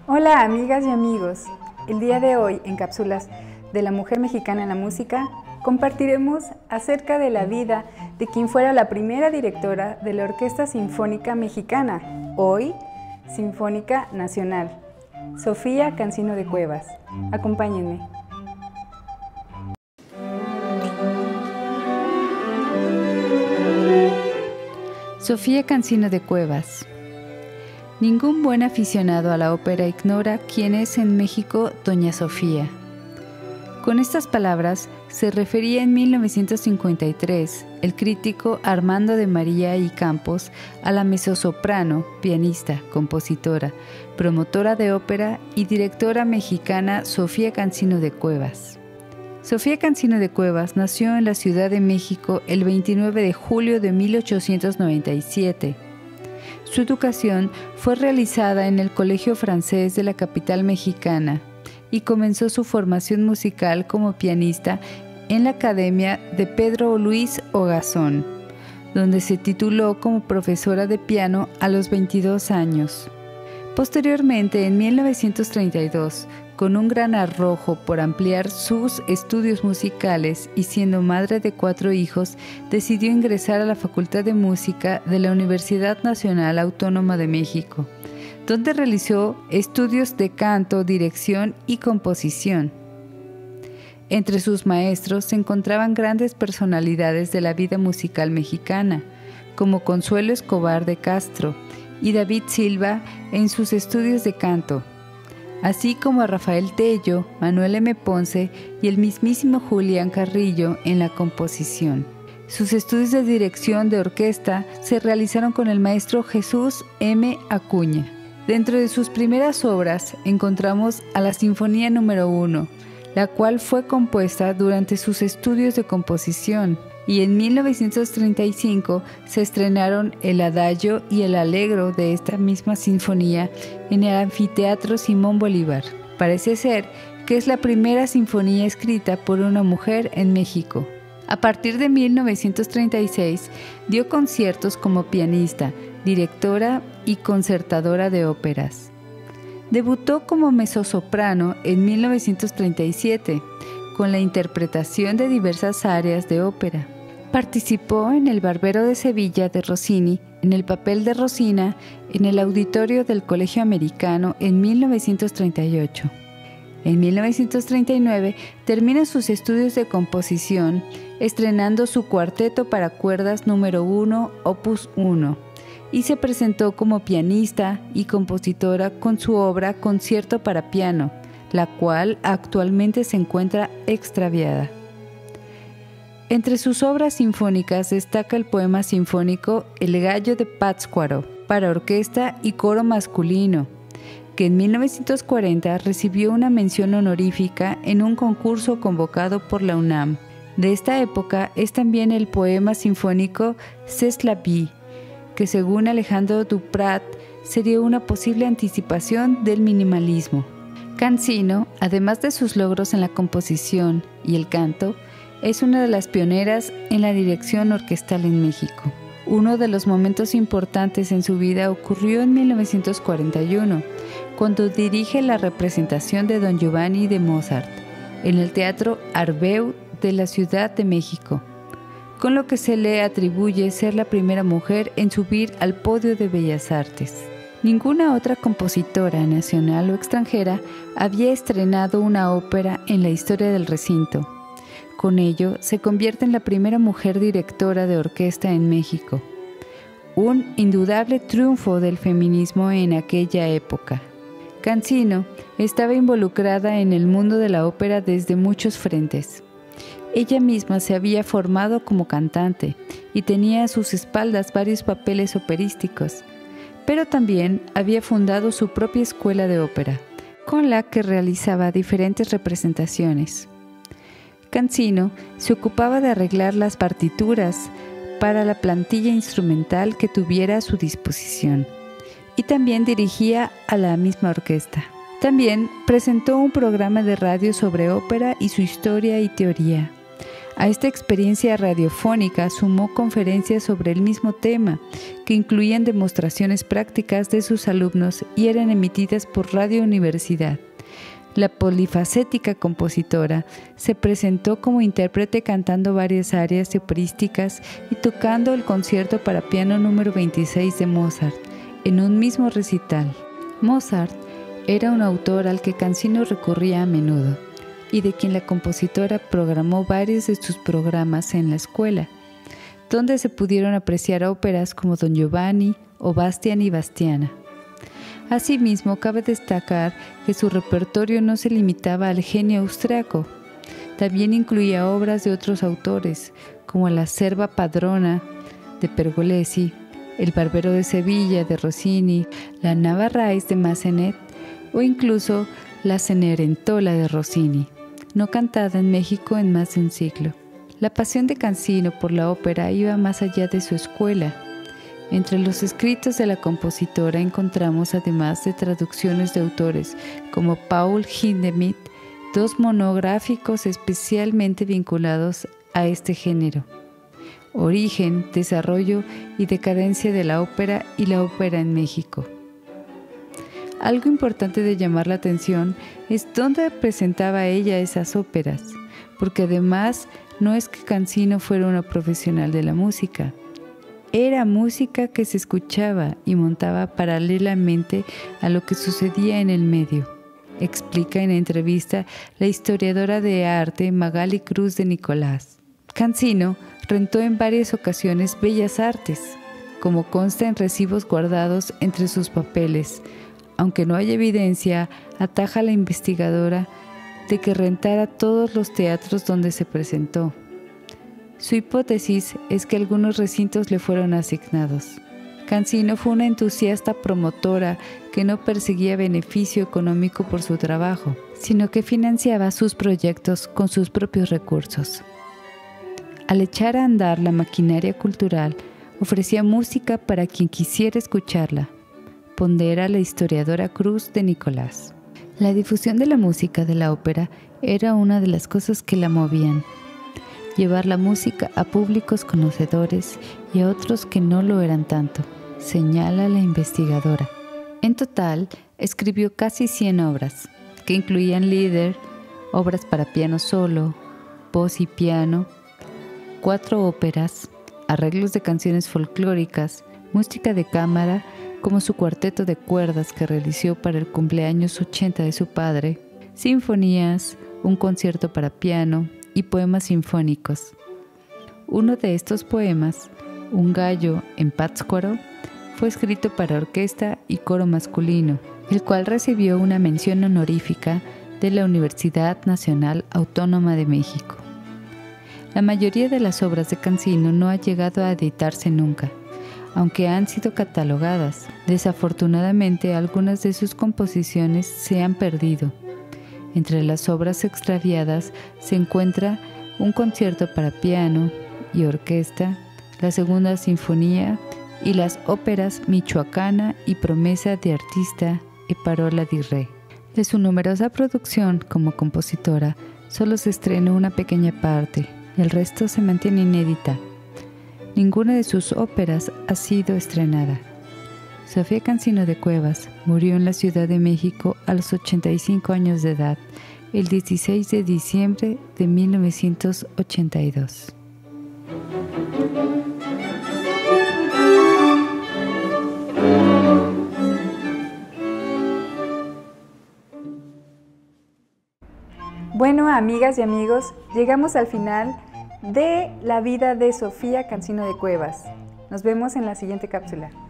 Hola amigas y amigos, el día de hoy en Cápsulas de la Mujer Mexicana en la Música compartiremos acerca de la vida de quien fuera la primera directora de la Orquesta Sinfónica Mexicana, hoy Sinfónica Nacional, Sofía Cancino de Cuevas. Acompáñenme. Sofía Cancino de Cuevas. Ningún buen aficionado a la ópera ignora quién es en México Doña Sofía. Con estas palabras se refería en 1953 el crítico Armando de María y Campos a la mezzosoprano, pianista, compositora, promotora de ópera y directora mexicana Sofía Cancino de Cuevas. Sofía Cancino de Cuevas nació en la Ciudad de México el 29 de julio de 1897. Su educación fue realizada en el Colegio Francés de la capital mexicana y comenzó su formación musical como pianista en la Academia de Pedro Luis Ogazón, donde se tituló como profesora de piano a los 22 años. Posteriormente, en 1932, con un gran arrojo por ampliar sus estudios musicales y siendo madre de 4 hijos, decidió ingresar a la Facultad de Música de la Universidad Nacional Autónoma de México, donde realizó estudios de canto, dirección y composición. Entre sus maestros se encontraban grandes personalidades de la vida musical mexicana, como Consuelo Escobar de Castro y David Silva en sus estudios de canto, así como a Rafael Tello, Manuel M. Ponce y el mismísimo Julián Carrillo en la composición. Sus estudios de dirección de orquesta se realizaron con el maestro Jesús M. Acuña. Dentro de sus primeras obras encontramos a la Sinfonía número 1, la cual fue compuesta durante sus estudios de composición, y en 1935 se estrenaron el Adagio y el Allegro de esta misma sinfonía en el Anfiteatro Simón Bolívar. Parece ser que es la primera sinfonía escrita por una mujer en México. A partir de 1936 dio conciertos como pianista, directora y concertadora de óperas. Debutó como mezzosoprano en 1937 con la interpretación de diversas áreas de ópera. Participó en El Barbero de Sevilla de Rossini, en el papel de Rosina, en el auditorio del Colegio Americano en 1938. En 1939 termina sus estudios de composición, estrenando su cuarteto para cuerdas número 1, opus 1, y se presentó como pianista y compositora con su obra Concierto para piano, la cual actualmente se encuentra extraviada. Entre sus obras sinfónicas destaca el poema sinfónico El Gallo de Pátzcuaro, para orquesta y coro masculino, que en 1940 recibió una mención honorífica en un concurso convocado por la UNAM. De esta época es también el poema sinfónico C'est la vie, que según Alejandro Duprat sería una posible anticipación del minimalismo. Cancino, además de sus logros en la composición y el canto, es una de las pioneras en la dirección orquestal en México. Uno de los momentos importantes en su vida ocurrió en 1941, cuando dirige la representación de Don Giovanni de Mozart en el Teatro Arbeu de la Ciudad de México, con lo que se le atribuye ser la primera mujer en subir al podio de Bellas Artes. Ninguna otra compositora nacional o extranjera había estrenado una ópera en la historia del recinto. Con ello, se convierte en la primera mujer directora de orquesta en México. Un indudable triunfo del feminismo en aquella época. Cancino estaba involucrada en el mundo de la ópera desde muchos frentes. Ella misma se había formado como cantante y tenía a sus espaldas varios papeles operísticos, pero también había fundado su propia escuela de ópera, con la que realizaba diferentes representaciones. Cancino se ocupaba de arreglar las partituras para la plantilla instrumental que tuviera a su disposición y también dirigía a la misma orquesta. También presentó un programa de radio sobre ópera y su historia y teoría, A esta experiencia radiofónica sumó conferencias sobre el mismo tema, que incluían demostraciones prácticas de sus alumnos y eran emitidas por Radio Universidad. La polifacética compositora se presentó como intérprete cantando varias arias operísticas y tocando el concierto para piano número 26 de Mozart en un mismo recital. Mozart era un autor al que Cancino recurría a menudo y de quien la compositora programó varios de sus programas en la escuela, donde se pudieron apreciar óperas como Don Giovanni o Bastian y Bastiana. Asimismo, cabe destacar que su repertorio no se limitaba al genio austriaco, también incluía obras de otros autores, como La Serva Padrona de Pergolesi, El Barbero de Sevilla de Rossini, La Navarrais de Massenet o incluso La Cenerentola de Rossini, no cantada en México en más de un siglo. La pasión de Cancino por la ópera iba más allá de su escuela. Entre los escritos de la compositora encontramos, además de traducciones de autores como Paul Hindemith, 2 monográficos especialmente vinculados a este género: Origen, desarrollo y decadencia de la ópera y la ópera en México. Algo importante de llamar la atención es dónde presentaba ella esas óperas, porque además no es que Cancino fuera una profesional de la música. Era música que se escuchaba y montaba paralelamente a lo que sucedía en el medio, explica en entrevista la historiadora de arte Magali Cruz de Nicolás. Cancino rentó en varias ocasiones Bellas Artes, como consta en recibos guardados entre sus papeles. Aunque no hay evidencia, ataja la investigadora de que rentara todos los teatros donde se presentó. Su hipótesis es que algunos recintos le fueron asignados. Cancino fue una entusiasta promotora que no perseguía beneficio económico por su trabajo, sino que financiaba sus proyectos con sus propios recursos. Al echar a andar la maquinaria cultural, ofrecía música para quien quisiera escucharla, pondera la historiadora Cruz de Nicolás. La difusión de la música de la ópera era una de las cosas que la movían. Llevar la música a públicos conocedores y a otros que no lo eran tanto, señala la investigadora. En total, escribió casi 100 obras, que incluían Lieder, obras para piano solo, voz y piano, 4 óperas, arreglos de canciones folclóricas, música de cámara, como su cuarteto de cuerdas que realizó para el cumpleaños 80 de su padre, sinfonías, un concierto para piano y poemas sinfónicos. Uno de estos poemas, Un gallo en Pátzcuaro, fue escrito para orquesta y coro masculino, el cual recibió una mención honorífica de la Universidad Nacional Autónoma de México. La mayoría de las obras de Cancino no ha llegado a editarse nunca, aunque han sido catalogadas. Desafortunadamente, algunas de sus composiciones se han perdido. Entre las obras extraviadas se encuentra un concierto para piano y orquesta, la segunda sinfonía y las óperas Michoacana y Promesa de Artista e Parola di Re. De su numerosa producción como compositora, solo se estrenó una pequeña parte, el resto se mantiene inédita. Ninguna de sus óperas ha sido estrenada. Sofía Cancino de Cuevas murió en la Ciudad de México a los 85 años de edad, el 16 de diciembre de 1982. Bueno, amigas y amigos, llegamos al final de la vida de Sofía Cancino de Cuevas. Nos vemos en la siguiente cápsula.